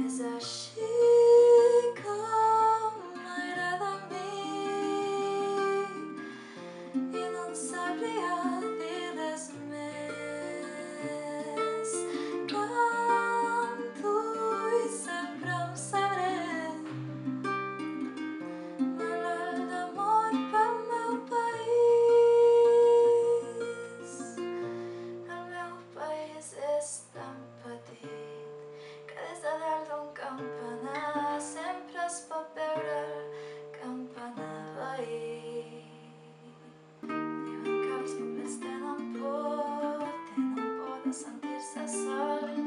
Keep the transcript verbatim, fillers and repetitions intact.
És així com m'agrada a mi i no en sabria dir res més. Canto i sempre em sabré malalt d'amor pel meu país. El meu país és tan petit que des de dalt d'un campanar sempre es pot veure el campanar veí. Diuen que els pobles tenen por, tenen por de sentir-se sols.